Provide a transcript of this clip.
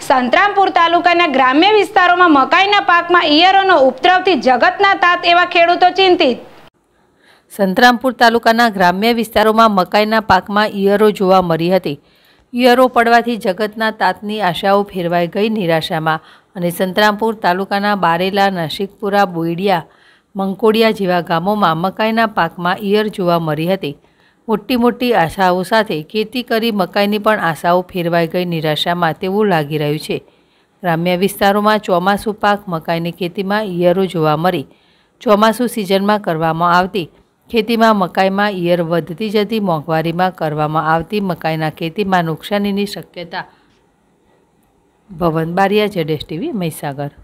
સંતરામપુર તાલુકાના ગ્રામ્ય વિસ્તારોમાં મકાઈના પાકમાં ઈયળોનો ઉપદ્રવથી જગતના તાત એવા ખેડૂતો ચિંતિત। સંતરામપુર તાલુકાના ગ્રામ્ય વિસ્તારોમાં મકાઈના પાકમાં ઈયળો જોવા મળી હતી। ઈયળો પડવાથી જગતના તાતની આશાઓ ફેરવાઈ ગઈ નિરાશામાં અને સંતરામપુર તાલુકાના બારેલા, નસીકપુરા, બોઈડિયા, મંકોડિયા જેવા ગામોમાં મકાઈના પાકમાં ઈયળ જોવા મળી હતી। મોટી મોટી આશાઓ સાથે ખેતી કરી મકાઈની પણ આશાઓ ફેરવાઈ ગઈ નિરાશામાં તેવું લાગી રહ્યું છે। ગ્રામ્ય વિસ્તારોમાં ચોમાસું પાક મકાઈની ખેતીમાં ઈયળો જોવા મળી। ચોમાસું સિઝનમાં કરવામાં આવતી ખેતીમાં મકાઈમાં ઈયળ વધતી જતી મોંઘવારીમાં કરવામાં આવતી મકાઈના ખેતીમાં નુકસાનીની શક્યતા। ભવન બારિયા, ZSTV, મહીસાગર।